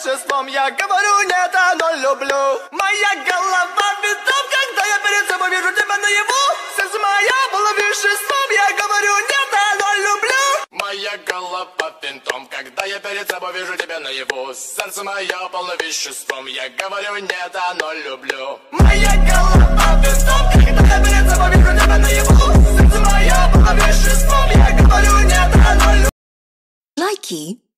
веществом. Я говорю нет, оно люблю. Моя голова винтом, когда я перед собой вижу тебя наяву. Сердце мое было веществом. Я говорю нет, оно люблю. Моя голова винтом, когда я перед собой вижу тебя наяву. Сердце мое полно веществом. Я говорю нет, оно люблю. Моя голова винтом, когда я перед собой вижу тебя наяву. Сердце мое полно веществом. Я говорю нет, оно люблю. Likey